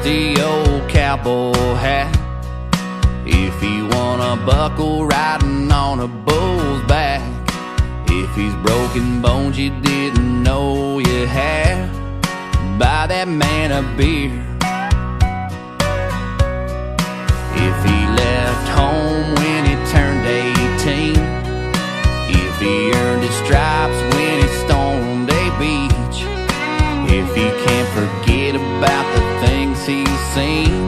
rusty old cowboy hat, if he wanna buckle riding on a bull's back, if he's broken bones you didn't know you had, buy that man a beer. If he left home when he turned 18, if he earned his stripes when he stormed a beach, if he can't forget about the things he's seen,